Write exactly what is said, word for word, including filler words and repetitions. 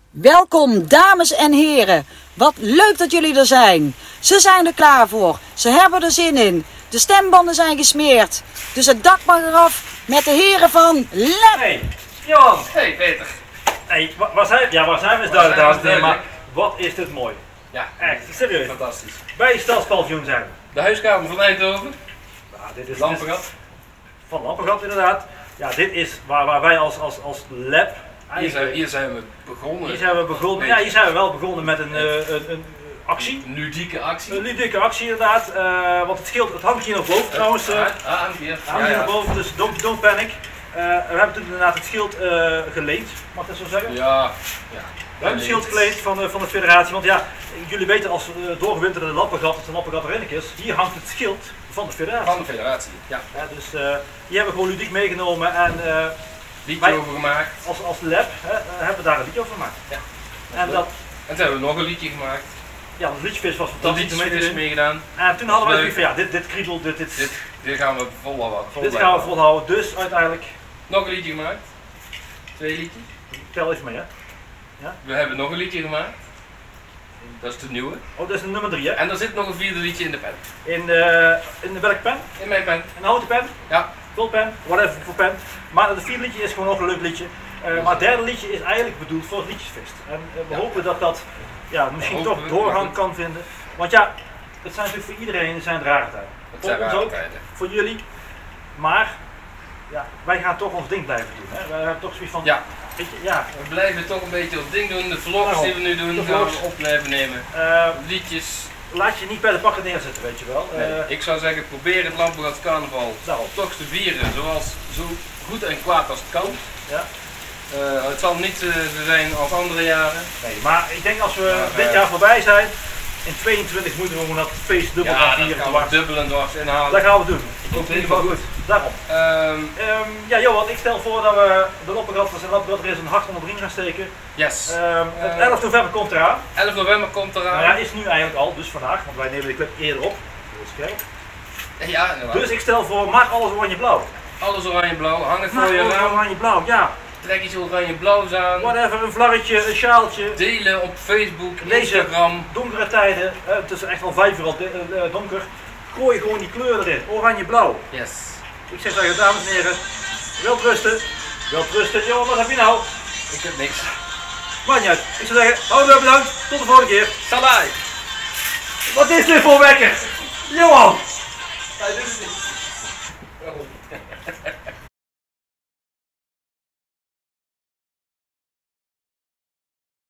Welkom dames en heren, wat leuk dat jullie er zijn. Ze zijn er klaar voor, ze hebben er zin in. De stembanden zijn gesmeerd, dus het dak mag eraf met de heren van Lep. Hey, Johan. Hey Peter. Hey, waar, waar zijn, ja, waar zijn we? Is duidelijk, dames en heren, maar wat is dit mooi. Ja, echt, serieus. Fantastisch. Bij het Stadspaviljoen zijn we. De huiskamer van Eindhoven. Nou, dit is Lampengat. Van Lampengat inderdaad. Ja, dit is waar, waar wij als, als, als Lep... Hier zijn, hier zijn we begonnen. Hier zijn we begonnen, ja, hier zijn we wel begonnen met een, uh, een, een actie. Een ludieke actie. Een ludieke actie inderdaad, uh, want het schild, het hangt hier nog boven trouwens. Uh, ah, hangt hier. hangt hier nog boven, dus don't, don't panic. Uh, we hebben toen inderdaad het schild uh, geleend, mag ik dat zo zeggen? Ja. ja. We hebben het schild geleend van de, van de federatie, want ja, jullie weten als uh, doorgewinterde Lampengat, als de Lampengat erin is, hier hangt het schild van de federatie. Van de federatie, ja. ja dus uh, die hebben we gewoon ludiek meegenomen en uh, liedje wij, over gemaakt. Als, als Lep hè, hebben we daar een liedje over gemaakt. Ja. En, dat, en toen hebben we nog een liedje gemaakt. Ja, het liedjevis was Dat fantastisch. liedje is meegedaan. En toen hadden we het van ja, dit, dit kriebelt, dit, dit, dit, dit gaan we volhouden. Vol dit gaan we volhouden, dus uiteindelijk... Nog een liedje gemaakt. Twee liedjes. Tel even mee hè. Ja? We hebben nog een liedje gemaakt. Dat is de nieuwe. Oh, dat is de nummer drie hè. En er zit nog een vierde liedje in de pen. In, uh, in de welke pen? In mijn pen. Een houten pen? Ja. Vulpen, whatever voor pen. Maar het vierde liedje is gewoon nog een leuk liedje. Uh, maar het derde liedje is eigenlijk bedoeld voor het liedjesfeest. En uh, we ja. hopen dat dat ja, misschien toch doorgang kan vinden. Want ja, het zijn natuurlijk voor iedereen het zijn rare tijden. Het zijn rare tijden. Voor jullie. Maar ja, wij gaan toch ons ding blijven doen. Hè? Wij hebben toch zoiets van... Ja. Weet je, ja. We blijven toch een beetje ons ding doen. De vlogs nou, die we nu doen, de gaan we op blijven nemen. Uh, Liedjes. Laat je niet bij de pakken neerzetten, weet je wel. Nee, uh, ik zou zeggen, probeer het Lampengat carnaval nou. toch te vieren zoals zo goed en kwaad als het kan. Ja. Uh, het zal niet uh, zijn als andere jaren. Nee, maar ik denk als we maar, dit uh, jaar voorbij zijn, in tweeëntwintig moeten we gewoon dat feest dubbel gaan vieren. Ja, dat gaan we dubbel en dwars inhalen. Dat gaan we doen. Dat komt in ieder geval goed. Daarom. Um, um, ja Johan, ik stel voor dat we de Lampengatters en Lampengatters een hart onder de riem gaan steken. Yes. Um, het uh, elf november komt eraan. elf november komt eraan. Nou ja, is nu eigenlijk al, dus vandaag, want wij nemen de clip eerder op. Dus, ja, dus ik stel voor, maak alles oranje-blauw. Alles oranje-blauw, hang het maak voor je raam. Oranje-blauw, ja. Trek iets oranje-blauws aan. Whatever, een vlaggetje, een sjaaltje. Delen op Facebook, Lezen, Instagram. Donkere tijden, uh, het is echt al vijf uur al uh, donker. Gooi gewoon die kleur erin, oranje-blauw. Yes. Ik zeg tegen dames en heren, welterusten. Welterusten, Johan, wat heb je nou? Ik heb niks. Maakt niet uit. Ik zou zeggen, houdoe bedankt, tot de volgende keer. Salai! Wat is dit voor wekker? Johan! Ja, dit is niet.